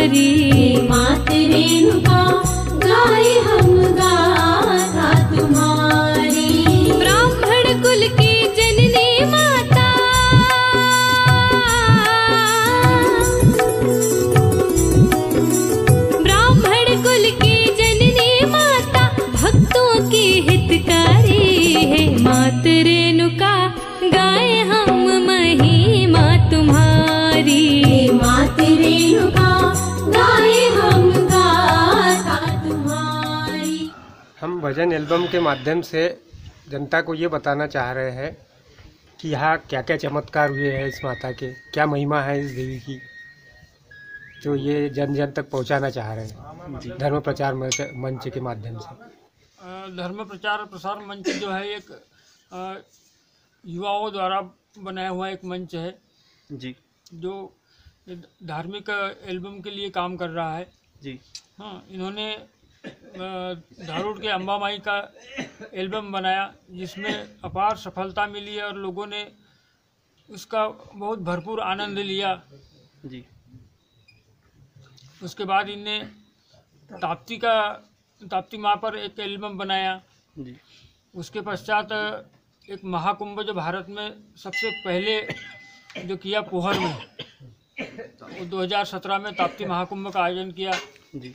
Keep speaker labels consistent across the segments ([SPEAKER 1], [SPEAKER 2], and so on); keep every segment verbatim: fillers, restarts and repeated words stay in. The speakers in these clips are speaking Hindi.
[SPEAKER 1] तुम्हारी। मात रेणुका गाय हम गाथा तुम्हारी। ब्राह्मण कुल की जननी माता, ब्राह्मण कुल की जननी माता, भक्तों की हितकारी है। मात रेणुका गाय हम महिमा तुम्हारी। मात रेणुका गाय हम गाथा तुम्हारी।
[SPEAKER 2] हम भजन एल्बम के माध्यम से जनता को ये बताना चाह रहे हैं कि यहाँ क्या क्या चमत्कार हुए हैं इस माता के, क्या महिमा है इस देवी की, तो ये जन जन तक पहुँचाना चाह रहे हैं धर्म प्रचार मंच मंच के माध्यम से।
[SPEAKER 3] धर्म प्रचार प्रसार मंच जो है एक अ, युवाओं द्वारा बनाया हुआ एक मंच है
[SPEAKER 4] जी,
[SPEAKER 3] जो धार्मिक एल्बम के लिए काम कर रहा है
[SPEAKER 4] जी।
[SPEAKER 3] हाँ, इन्होंने धारूर के अम्बा माई का एल्बम बनाया जिसमें अपार सफलता मिली और लोगों ने उसका बहुत भरपूर आनंद लिया
[SPEAKER 4] जी।
[SPEAKER 3] उसके बाद इनने ताप्ती का ताप्ती माँ पर एक एल्बम बनाया
[SPEAKER 4] जी।
[SPEAKER 3] उसके पश्चात एक महाकुंभ जो भारत में सबसे पहले जो किया पोहर में, वो दो हज़ार सत्रह में ताप्ती महाकुंभ का आयोजन किया
[SPEAKER 4] जी।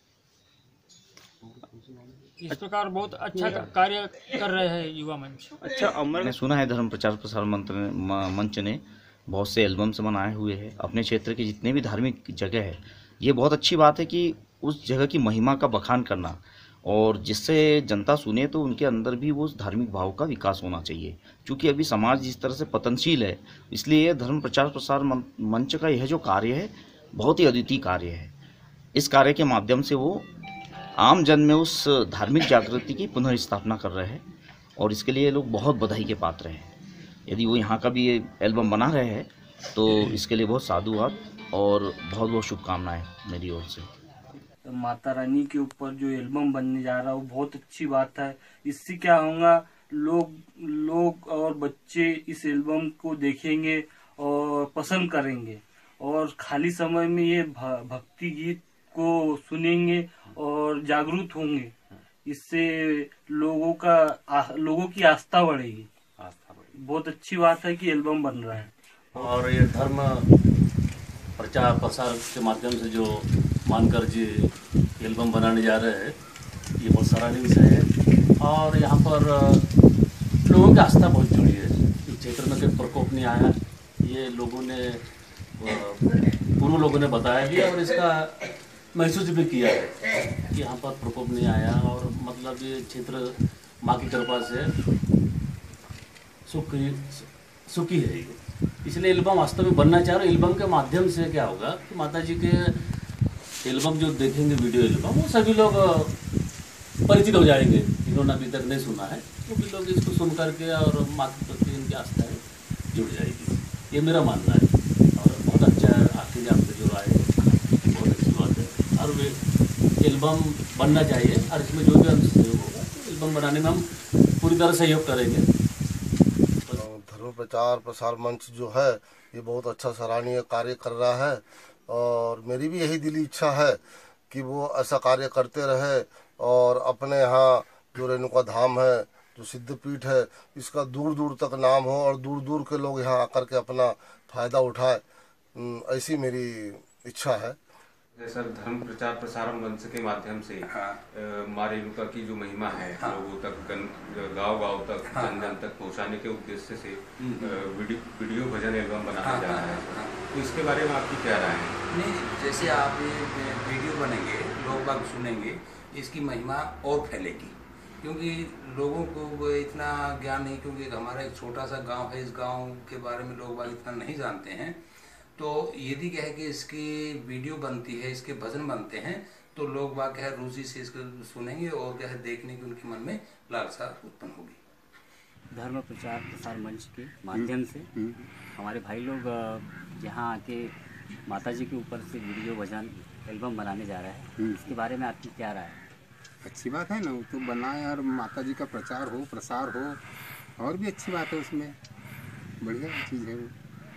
[SPEAKER 3] इस प्रकार बहुत अच्छा कार्य कर रहे हैं युवा मंच।
[SPEAKER 4] अच्छा, अमर ने सुना है धर्म प्रचार प्रसार मंत्र ने म- मंच ने बहुत से एल्बम्स बनाए हुए हैं अपने क्षेत्र के जितने भी धार्मिक जगह है। ये बहुत अच्छी बात है कि उस जगह की महिमा का बखान करना और जिससे जनता सुने तो उनके अंदर भी वो धार्मिक भाव का विकास होना चाहिए। क्योंकि अभी समाज जिस तरह से पतनशील है, इसलिए धर्म प्रचार प्रसार मंच का यह जो कार्य है बहुत ही अद्वितीय कार्य है। इस कार्य के माध्यम से वो आम जन में उस धार्मिक जागृति की पुनर्स्थापना कर रहे हैं और इसके लिए लोग बहुत बधाई के पात्र हैं। यदि वो यहाँ का भी ये एल्बम बना रहे हैं तो इसके लिए बहुत साधुवाद और बहुत बहुत शुभकामनाएं मेरी ओर से।
[SPEAKER 5] माता रानी के ऊपर जो एल्बम बनने जा रहा है वो बहुत अच्छी बात है। इससे क्या होगा, लोग लोग और बच्चे इस एल्बम को देखेंगे और पसंद करेंगे और खाली समय में ये भक्ति गीत को सुनेंगे और जागरूक होंगे। इससे लोगों का आ, लोगों की आस्था बढ़ेगी। आस्था बढ़ेगी। बहुत अच्छी बात है कि एल्बम बन रहा है।
[SPEAKER 6] और ये धर्म प्रचार प्रसार के माध्यम से जो मानकर जी एल्बम बनाने जा रहे हैं, ये बहुत सराहनीय विषय है। और यहाँ पर लोगों की आस्था बहुत जुड़ी है। इस क्षेत्र में कोई प्रकोप नहीं आया, ये लोगों ने पूर्व लोगों ने बताया भी और इसका महसूस भी किया है कि यहाँ पर प्रकोप नहीं आया और मतलब ये क्षेत्र माँ की कृपा से सुखी सुखी है। इसलिए एल्बम वास्तव में बनना चाह रहे। एल्बम के माध्यम से क्या होगा कि माता जी के एल्बम जो देखेंगे, वीडियो एल्बम, वो सभी लोग परिचित हो जाएंगे। जिन्होंने अभी तक नहीं सुना है वो भी लोग इसको सुन करके और माँ के प्रति इनकी आस्था है जुड़ जाएगी। ये मेरा मानना है और बहुत अच्छा है। आखिर आपसे जो राय है बहुत अच्छी बात है और वे एल्बम बनना चाहिए और इसमें जो भी हम सहयोग होगा एल्बम बनाने में हम पूरी तरह सहयोग करेंगे।
[SPEAKER 7] धर्म प्रचार प्रसार मंच जो है ये बहुत अच्छा सराहनीय कार्य कर रहा है और मेरी भी यही दिली इच्छा है कि वो ऐसा कार्य करते रहे और अपने यहाँ जो रेणुका धाम है, जो सिद्धपीठ है, इसका दूर दूर तक नाम हो और दूर दूर के लोग यहाँ आकर के अपना फायदा उठाए, ऐसी मेरी इच्छा है।
[SPEAKER 8] सर, धर्म प्रचार प्रसार मंच के माध्यम से हाँ। माँ रेणुका की जो महिमा है हाँ। लोगों तक, गांव गांव तक, हाँ। जन जन तक पहुंचाने के उद्देश्य से वीडियो, वीडियो भजन एल्बम बनाया हाँ। जा रहा है। हाँ। तो इसके बारे में आपकी क्या राय है?
[SPEAKER 9] नहीं, जैसे आप ये वीडियो बनेंगे, लोग बाग सुनेंगे, इसकी महिमा और फैलेगी क्योंकि लोगों को इतना ज्ञान नहीं, क्योंकि हमारा एक छोटा सा गाँव है, इस गाँव के बारे में लोग बाग इतना नहीं जानते हैं। तो यदि क्या है कि इसकी वीडियो बनती है, इसके भजन बनते हैं, तो लोग बाग क्या है रुचि से इसको सुनेंगे और क्या है देखने की उनके मन में लालसा उत्पन्न होगी।
[SPEAKER 10] धर्म प्रचार प्रसार मंच के माध्यम से हमारे भाई लोग यहाँ आके माता जी के ऊपर से वीडियो भजन एल्बम बनाने जा रहा है। इसके बारे में आपकी क्या राय है?
[SPEAKER 11] अच्छी बात है ना, वो तो बनाए और माता जी का प्रचार हो, प्रसार हो, और भी अच्छी बात है उसमें, बढ़िया चीज़ है वो।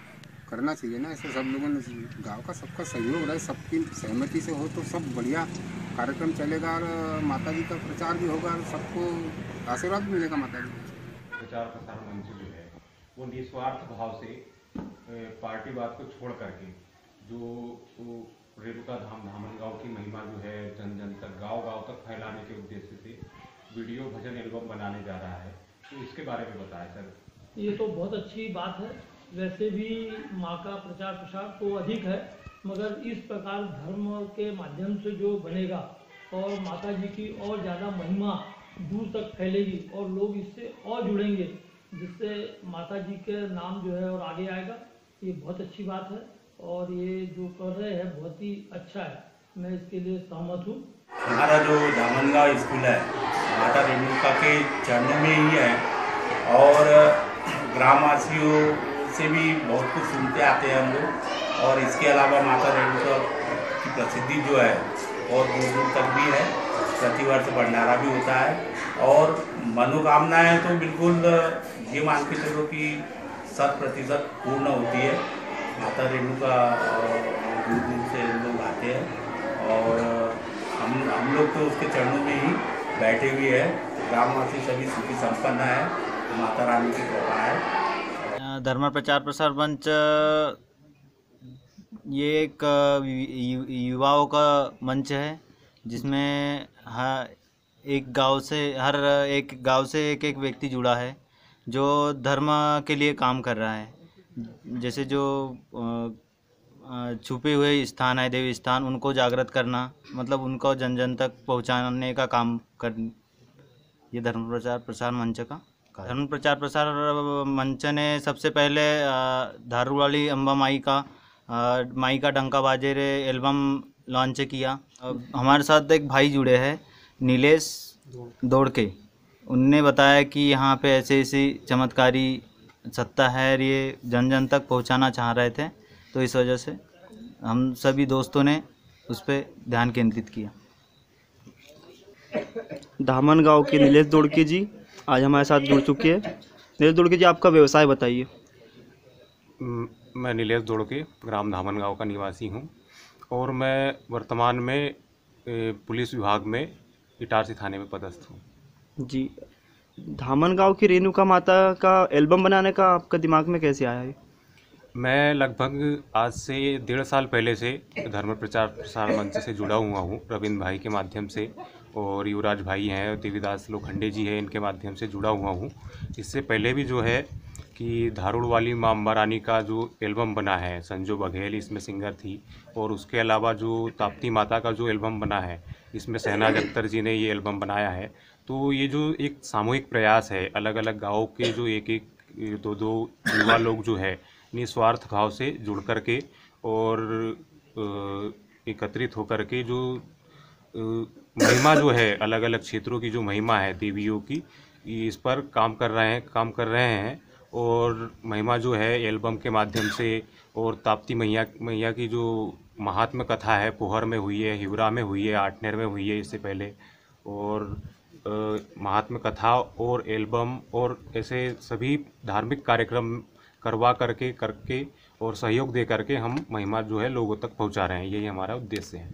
[SPEAKER 11] करना चाहिए ना, ऐसे सब लोगों ने गांव का सबका सहयोग रहे, सबकी सहमति से हो तो सब बढ़िया कार्यक्रम चलेगा और माता जी का प्रचार भी होगा और सबको आशीर्वाद भी मिलेगा माता जी।
[SPEAKER 8] प्रचार प्रसार मंच जो है वो निस्वार्थ भाव से पार्टीवाद को छोड़ करके जो रेणुका धाम धामन गाँव की महिमा जो है जन जन तक गाँव गाँव तक फैलाने के उद्देश्य से वीडियो भजन एल्बम बनाने जा रहा है, तो इसके बारे में बताएं सर।
[SPEAKER 3] ये तो बहुत अच्छी बात है। वैसे भी माँ का प्रचार प्रसार तो अधिक है, मगर इस प्रकार धर्म के माध्यम से जो बनेगा और माता जी की और ज़्यादा महिमा दूर तक फैलेगी और लोग इससे और जुड़ेंगे, जिससे माता जी के नाम जो है और आगे आएगा, ये बहुत अच्छी बात है और ये जो कर रहे हैं बहुत ही अच्छा है, मैं इसके लिए सहमत हूँ।
[SPEAKER 12] हमारा जो धामनगांव स्कूल है माता रेणुका के चरणों में ही है और ग्रामवासियों से भी बहुत कुछ सुनते आते हैं हम लोग, और इसके अलावा माता रेणुका की प्रसिद्धि जो है बहुत दूर दूर तक भी है। प्रतिवर्ष भंडारा भी होता है और मनोकामनाएं तो बिल्कुल ये मान के चलो कि शत प्रतिशत पूर्ण होती है। माता रेणुका दूर दूर से लोग आते हैं और हम हम लोग तो उसके चरणों में ही बैठे हुए हैं। ग्रामवासी सभी सुखी संपन्न है, माता रानी की कृपा है।
[SPEAKER 13] धर्म प्रचार प्रसार मंच ये एक युवाओं का मंच है, जिसमें हर एक गांव से हर एक गांव से एक एक व्यक्ति जुड़ा है जो धर्म के लिए काम कर रहा है। जैसे जो छुपे हुए स्थान है, देवी स्थान, उनको जागृत करना, मतलब उनको जन जन तक पहुंचाने का काम कर, ये धर्म प्रचार प्रसार मंच का धर्म प्रचार प्रसार मंच ने सबसे पहले धारू वाली अम्बा माई का माई का डंका बाजे रे एल्बम लॉन्च किया। हमारे साथ एक भाई जुड़े हैं नीलेश दौड़ के, उनने बताया कि यहाँ पे ऐसे ऐसी चमत्कारी सत्ता है, ये जन जन तक पहुँचाना चाह रहे थे, तो इस वजह से हम सभी दोस्तों ने उस पर ध्यान केंद्रित किया।
[SPEAKER 14] धामन गांव के नीलेश दौड़के जी आज हमारे साथ जुड़ चुके हैं। नीलेश दौड़के जी, आपका व्यवसाय बताइए।
[SPEAKER 8] मैं नीलेश दौड़के ग्राम धामन गांव का निवासी हूं और मैं वर्तमान में पुलिस विभाग में इटारसी थाने में पदस्थ हूं।
[SPEAKER 14] जी, धामन गांव की रेणुका माता का एल्बम बनाने का आपका दिमाग में कैसे आया है?
[SPEAKER 8] मैं लगभग आज से डेढ़ साल पहले से धर्म प्रचार प्रसार मंच से जुड़ा हुआ हूँ, रविंद्र भाई के माध्यम से, और युवराज भाई हैं, देवीदास लोखंडे जी हैं, इनके माध्यम से जुड़ा हुआ हूँ। इससे पहले भी जो है कि धारूड़ वाली माँ अम्बा रानी का जो एल्बम बना है, संजू बघेल इसमें सिंगर थी, और उसके अलावा जो ताप्ती माता का जो एल्बम बना है, इसमें शहनाज अख्तर जी ने ये एल्बम बनाया है। तो ये जो एक सामूहिक प्रयास है, अलग अलग गाँव के जो एक एक दो दो युवा लोग जो है निस्वार्थ भाव से जुड़ कर के और एकत्रित होकर के जो महिमा जो है, अलग अलग क्षेत्रों की जो महिमा है देवियों की, इस पर काम कर रहे हैं काम कर रहे हैं और महिमा जो है एल्बम के माध्यम से, और ताप्ती मैया मैया की जो महात्म्य कथा है पोहर में हुई है, हिवरा में हुई है, आठनेर में हुई है इससे पहले, और महात्म्य कथा और एल्बम और ऐसे सभी धार्मिक कार्यक्रम करवा करके करके और सहयोग दे करके हम महिमा जो है लोगों तक पहुंचा रहे हैं। यही हमारा उद्देश्य है।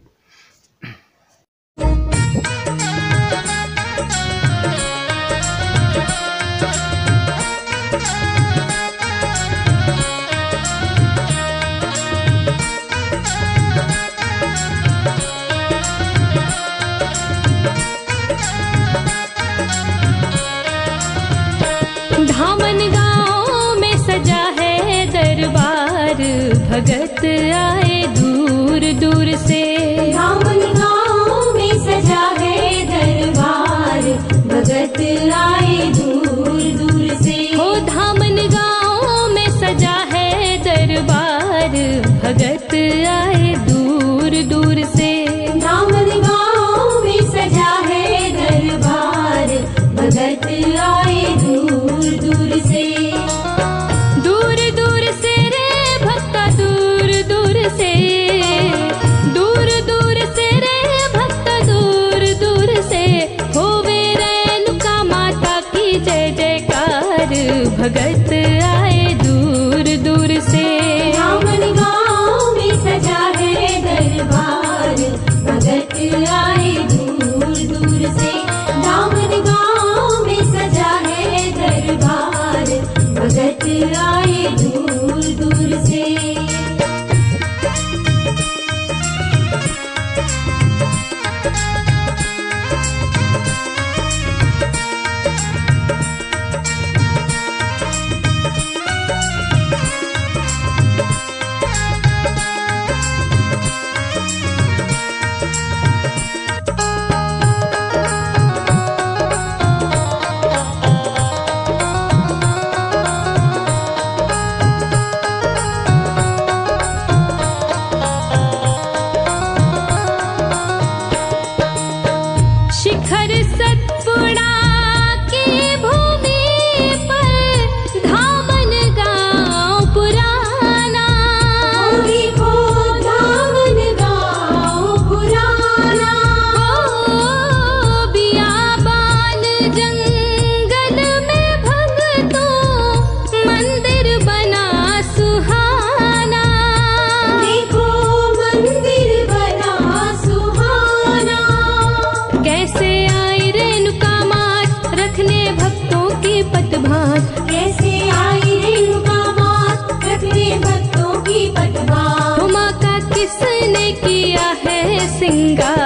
[SPEAKER 1] धामन गाँव में सजा है दरबार, भगत आए दूर दूर से। धामन गाँव में सजा है दरबार, भगत आए दूर दूर से। हो धामन गाँव में सजा है दरबार, भगत आए दूर दूर से। धामन गाँव में सजा है दरबार, भगत आए दूर दूर से। दूर दूर से रे भक्ता, दूर दूर से शिखर सतपुड़ा की भूमि पर धामन गाँव पुराना, हो धामन गाँव पुराना। ओ बियाबान जंगल में भगतों मंदिर बना सुहाना, देखो मंदिर बना सुहाना। कैसे आई रेणुका मात रखने भक्तों की पतभार, कैसे आई रेणुका मात रखने भक्तों की पतभार। माँ का किसने किया है सिंगार,